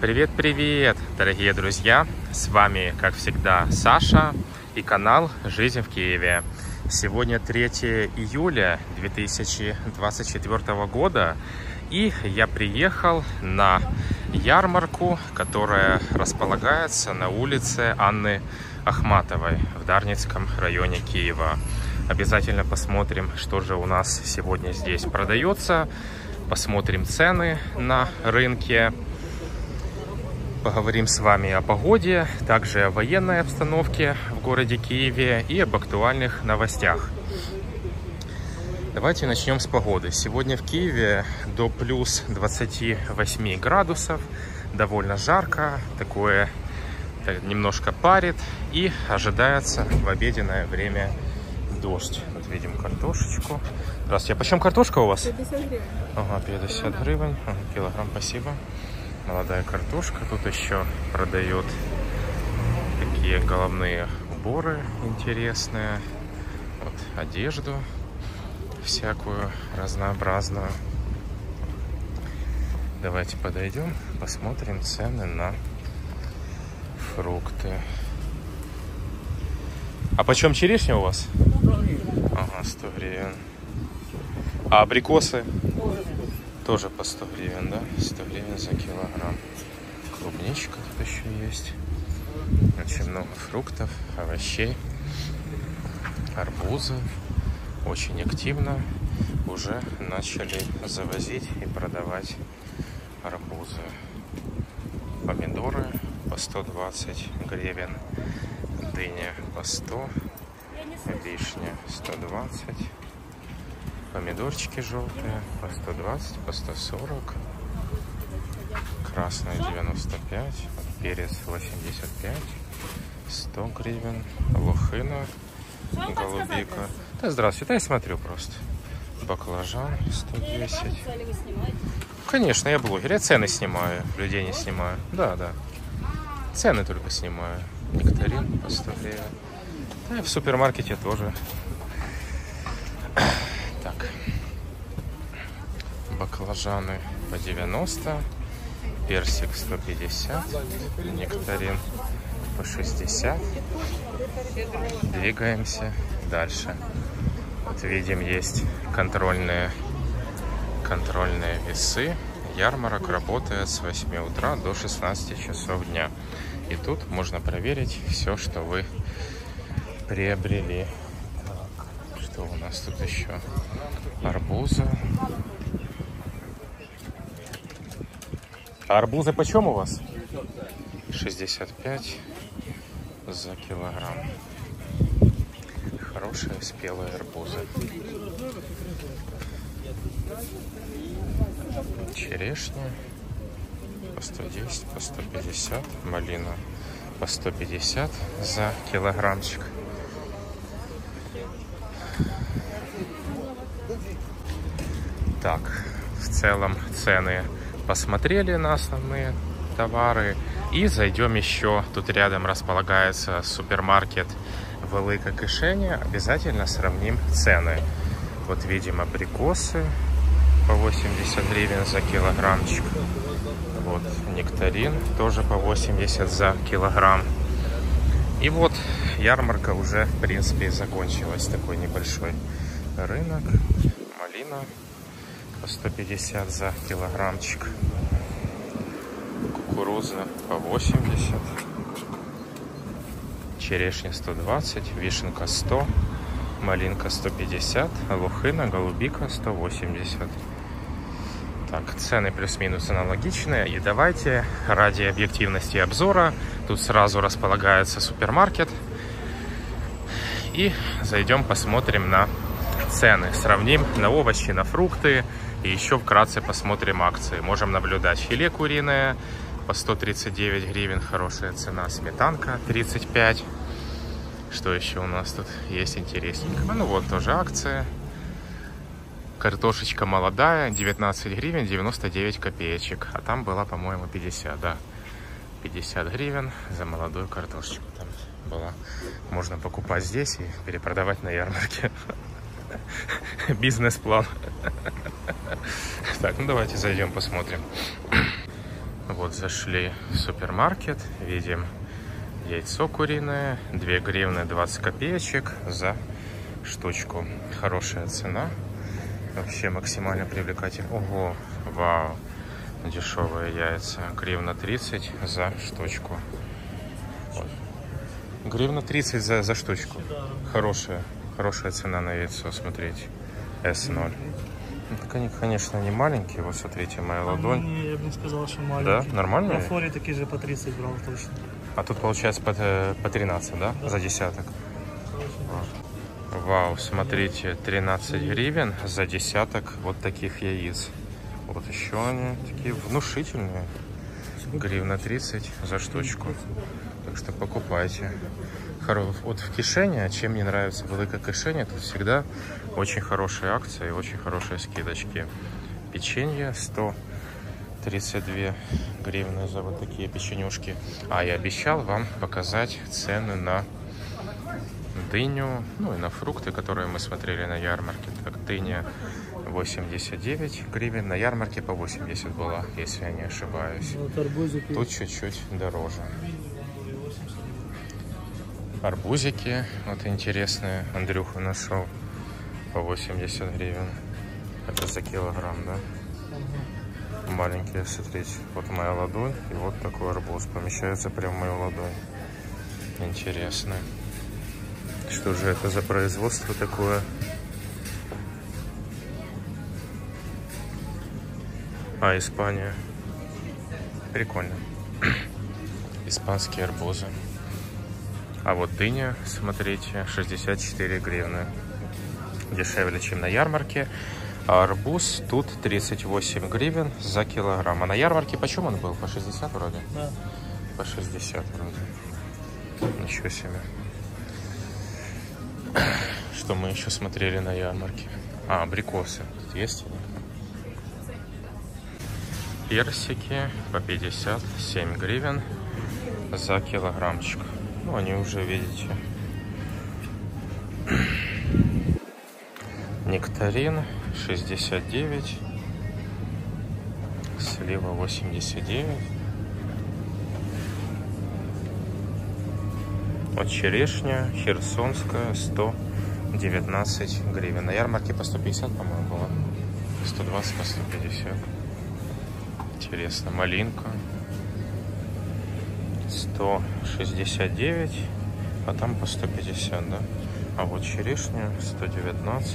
Привет-привет, дорогие друзья! С вами, как всегда, Саша и канал «Жизнь в Киеве». Сегодня 3 июля 2024 года, и я приехал на ярмарку, которая располагается на улице Анны Ахматовой в Дарницком районе Киева. Обязательно посмотрим, что же у нас сегодня здесь продается, посмотрим цены на рынке. Поговорим с вами о погоде, также о военной обстановке в городе Киеве и об актуальных новостях. Давайте начнем с погоды. Сегодня в Киеве до плюс 28 градусов, довольно жарко, такое немножко парит, и ожидается в обеденное время дождь. Вот видим картошечку. Здравствуйте, а почем картошка у вас? 50 гривен. Ага, 50 гривен, килограмм, спасибо. Молодая картошка. Тут еще продают такие головные уборы интересные. Вот одежду всякую разнообразную. Давайте подойдем, посмотрим цены на фрукты. А почем черешня у вас? Ага, 100 гривен. А абрикосы? Тоже по 100 гривен, да? 100 гривен за килограмм. Клубничка тут еще есть. Очень много фруктов, овощей. Арбузы. Очень активно уже начали завозить и продавать арбузы. Помидоры по 120 гривен. Дыня по 100. Вишня 120. Помидорчики желтые по 120, по 140. Красная 95. Перец 85. 100 гривен. Лохина. Голубика. Да, здравствуйте. Да, я смотрю просто. Баклажан 110. Конечно, я блогер. Я цены снимаю. Людей не снимаю. Да, да. Цены только снимаю. Нектарин по 100 гривен. Да, и в супермаркете тоже. Так. Баклажаны по 90. Персик 150. Нектарин по 60. Двигаемся дальше. Вот видим, есть контрольные весы. Ярмарок работает с 8 утра до 16 часов дня. И тут можно проверить все, что вы приобрели. Так, что у нас тут еще? Арбузы. А арбузы почем у вас? 65 за килограмм. Хорошие спелые арбузы. Черешня по 110, по 150. Малина по 150 за килограммчик. Так, в целом цены посмотрели на основные товары. И зайдем еще. Тут рядом располагается супермаркет Велика Кишеня. Обязательно сравним цены. Вот видим абрикосы по 80 гривен за килограммчик. Вот нектарин тоже по 80 за килограмм. И вот ярмарка уже в принципе закончилась. Такой небольшой рынок. Малина по 150 за килограммчик. Кукуруза по 80. Черешня 120. Вишенка 100. Малинка 150. Лохина, голубика 180. Так, цены плюс-минус аналогичные. И давайте ради объективности обзора, тут сразу располагается супермаркет, и зайдем посмотрим на цены. Сравним на овощи, на фрукты. И еще вкратце посмотрим акции. Можем наблюдать филе куриное по 139 гривен. Хорошая цена. Сметанка 35. Что еще у нас тут есть интересненького? Ну вот тоже акция. Картошечка молодая 19 гривен 99 копеечек. А там была, по-моему, 50, да. 50 гривен за молодую картошечку там была. Можно покупать здесь и перепродавать на ярмарке. Бизнес-план. Так, ну давайте зайдем, посмотрим. Вот зашли в супермаркет, видим яйцо куриное, 2 гривны 20 копеечек за штучку. Хорошая цена, вообще максимально привлекательная. Ого, вау, дешевые яйца, гривна 30 за штучку. Вот. Гривна 30 за штучку. Хорошая цена на яйцо, смотрите. S0. Так они, конечно, не маленькие. Вот смотрите, моя ладонь. Я бы не сказал, что маленькие. Да? Нормально? На форе такие же по 30 брал точно. А тут получается по 13, да? За десяток. Вау, смотрите, 13 гривен за десяток вот таких яиц. Вот еще они такие внушительные. Гривна 30 за штучку. Так что покупайте. Вот в кишене, чем мне нравится великое кишене, тут всегда очень хорошие акции, очень хорошие скидочки. Печенье 132 гривны за вот такие печенюшки. А я обещал вам показать цены на дыню, ну и на фрукты, которые мы смотрели на ярмарке. Так, дыня 89 гривен, на ярмарке по 80 была, если я не ошибаюсь. Тут чуть-чуть дороже. Арбузики, вот интересные, Андрюха нашел по 80 гривен. Это за килограмм, да? Маленькие, смотрите, вот моя ладонь, и вот такой арбуз помещается прямо в мою ладонь. Интересно. Что же это за производство такое? А, Испания. Прикольно. Испанские арбузы. А вот дыня, смотрите, 64 гривны. Дешевле, чем на ярмарке. А арбуз тут 38 гривен за килограмм. А на ярмарке почем он был? По 60 вроде? Да. По 60 вроде. Ничего себе. Что мы еще смотрели на ярмарке? А, абрикосы. Тут есть они? Персики по 57 гривен за килограммчик. Ну, они уже, видите. Нектарин 69. Слива 89. Вот черешня херсонская 119 гривен. На ярмарке по 150, по-моему, было. 120 по 150. Интересно. Малинка 169, а там по 150, да? А вот черешня 119.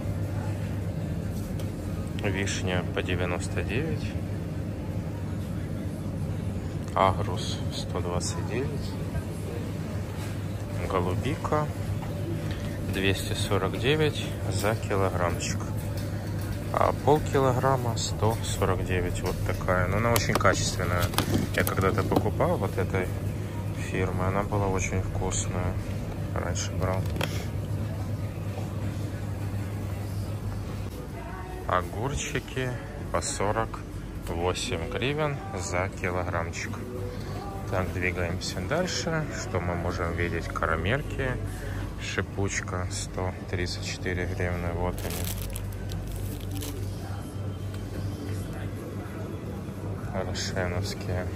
Вишня по 99. Агрус 129. Голубика 249 за килограммчик. А полкилограмма 149. Вот такая. Но она очень качественная. Я когда-то покупал вот этой фирмы. Она была очень вкусная. Раньше брал. Огурчики по 48 гривен за килограммчик. Так, двигаемся дальше. Что мы можем видеть? Карамельки. Шипучка 134 гривны. Вот они. Рошеновские.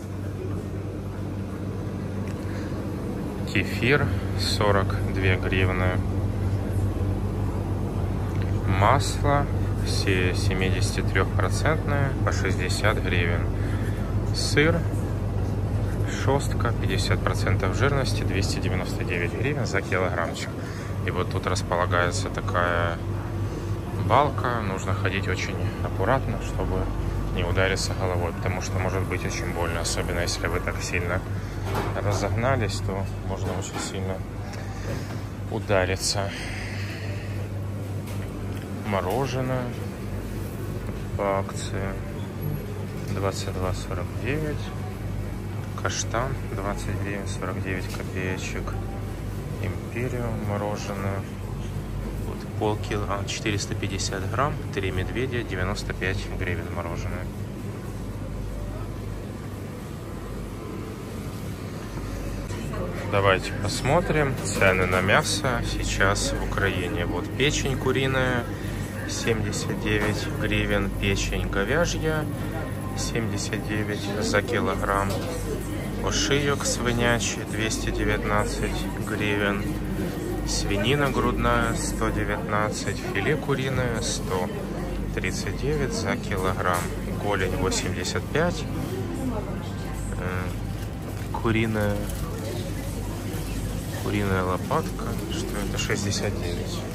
Кефир 42 гривны. Масло 73% по 60 гривен. Сыр шостка 50% жирности 299 гривен за килограммчик. И вот тут располагается такая балка. Нужно ходить очень аккуратно, чтобы не удариться головой, потому что может быть очень больно, особенно если вы так сильно разогнались, то можно очень сильно удариться. Мороженое по акции 22,49. Каштан 20 гривен 49 копеечек. Империум мороженое. Вот полкило, 450 грамм, 3 медведя, 95 гривен мороженое. Давайте посмотрим цены на мясо сейчас в Украине. Вот печень куриная 79 гривен, печень говяжья 79 за килограмм. Ошийок свинячий 219 гривен. Свинина грудная 119. Филе куриное 139 за килограмм. Голень 85. Куриная лопатка. Что это? 69.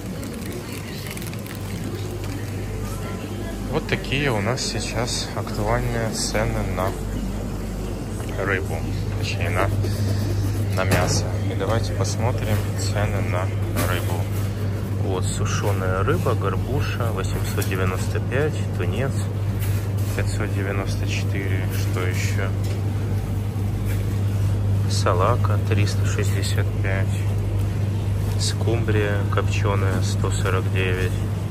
Вот такие у нас сейчас актуальные цены на рыбу, точнее на мясо. И давайте посмотрим цены на рыбу. Вот сушеная рыба, горбуша 895, тунец 594, что еще? Салака 365, скумбрия копченая 149,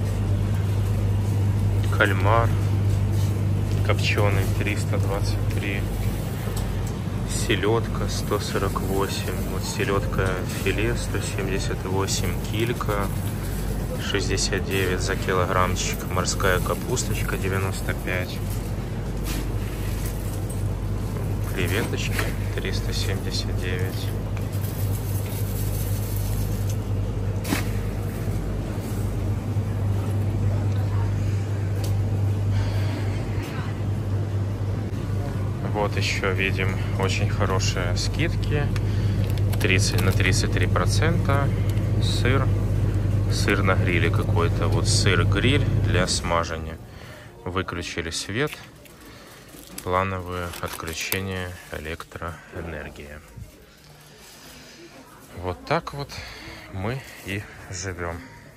кальмар копченый 323, селедка 148, вот селедка филе 178, килька 69 за килограммчик, морская капусточка 95, креветочки 379. Вот еще видим очень хорошие скидки. 33%. Сыр на гриле какой-то. Вот сыр-гриль для смажения. Выключили свет. Плановое отключение электроэнергии. Вот так вот мы и живем.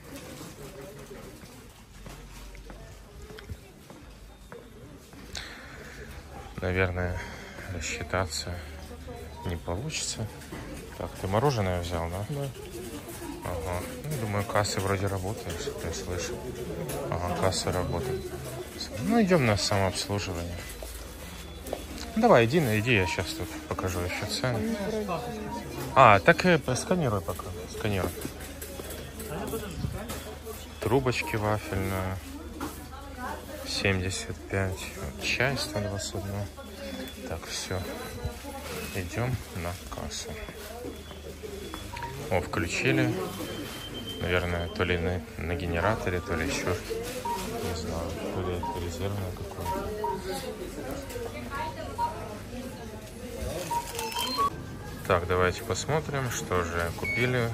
Наверное, рассчитаться не получится. Так, ты мороженое взял, да? Да. Ага. Ну, думаю, кассы вроде работают, если ты слышал. Ага, касса работает. Ну, идем на самообслуживание. Давай, иди, я сейчас тут покажу еще цены. А, так и сканируй пока. Сканируй. Трубочки вафельные 75. Чай 121. Так, все. Идем на кассу. О, включили. Наверное, то ли на генераторе, то ли еще. Не знаю, то ли резервное какое-то. Так, давайте посмотрим, что же купили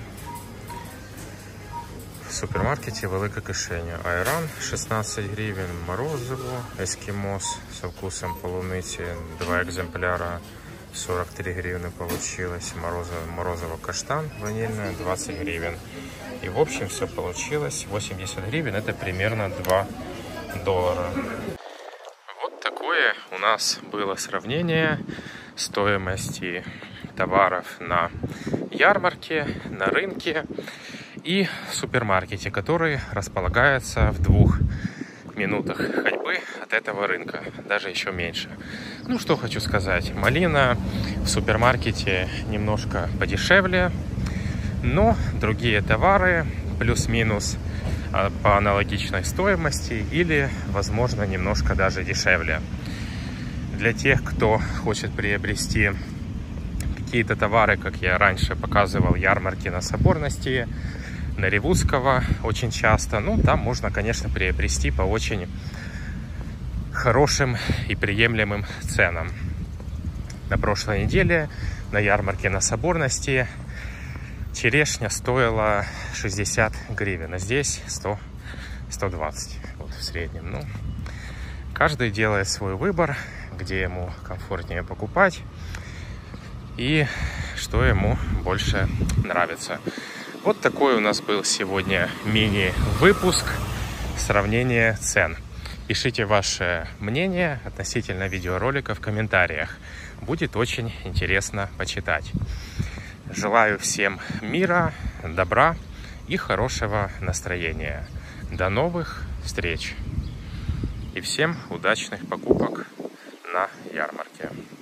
в супермаркете Велике Кишеня. Айран 16 гривен, морозиво, эскимос со вкусом полуницы, 2 экземпляра, 43 гривны получилось. Морозиво каштан ванильное 20 гривен. И в общем все получилось 80 гривен, это примерно $2. Вот такое у нас было сравнение стоимости товаров на ярмарке, на рынке и в супермаркете, который располагается в 2 минутах ходьбы от этого рынка, даже еще меньше. Ну, что хочу сказать. Малина в супермаркете немножко подешевле, но другие товары плюс-минус по аналогичной стоимости или, возможно, немножко даже дешевле. Для тех, кто хочет приобрести какие-то товары, как я раньше показывал, ярмарки на Соборности, на Ревудского очень часто, ну, там можно, конечно, приобрести по очень хорошим и приемлемым ценам. На прошлой неделе на ярмарке на Соборности черешня стоила 60 гривен, а здесь 100-120 вот в среднем. Ну, каждый делает свой выбор, где ему комфортнее покупать и что ему больше нравится. Вот такой у нас был сегодня мини-выпуск сравнения цен. Пишите ваше мнение относительно видеоролика в комментариях. Будет очень интересно почитать. Желаю всем мира, добра и хорошего настроения. До новых встреч! И всем удачных покупок на ярмарке.